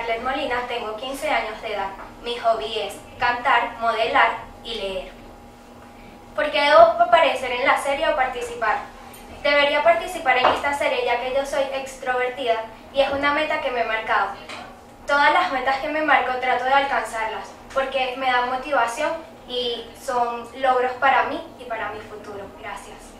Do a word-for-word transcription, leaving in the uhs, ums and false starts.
Scarlett Molina, tengo quince años de edad. Mi hobby es cantar, modelar y leer. ¿Por qué debo aparecer en la serie o participar? Debería participar en esta serie ya que yo soy extrovertida y es una meta que me he marcado. Todas las metas que me marco trato de alcanzarlas porque me dan motivación y son logros para mí y para mi futuro. Gracias.